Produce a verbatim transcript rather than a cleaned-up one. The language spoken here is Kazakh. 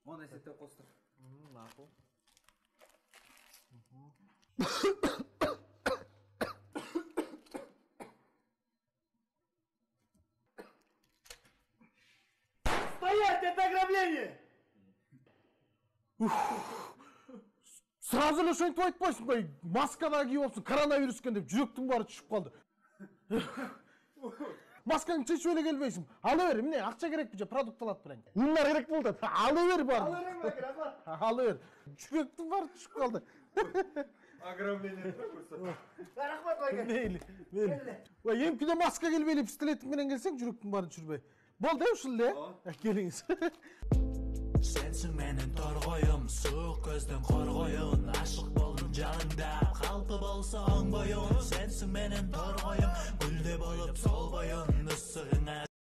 он эсептеп коюңуздар. Макул. Стоять, это ограбление! Сразу эле ошентип айтпайсың ба? Маска да кийип алыпсың, коронавирус экен деп жүрөктүн баары түшүп калды. Маскаңды чечип эле келбейсиң. Ала бер, эмне акча керекпи же продукт алат белең? Ундар керек болду. Ала бер бар. Ала берем бе, графа? Ала бер. Жүрөктүн баары түшүп калды. Ограбление көрсөт. Рахмат байке. Мейли, мейли. Ой, эмкиде маска келбей эле пистолетиң менен келсең, жүрөктүн баарын түшүрбөй. Болду ушул эле. Келиңиз. Sensin menin torgoyum, soğuk gözden korgoyun. Aşık boldum canında, kalpı bolsa on boyun. Sensin menin torgoyum, gülde bolup sol boyun. Isığına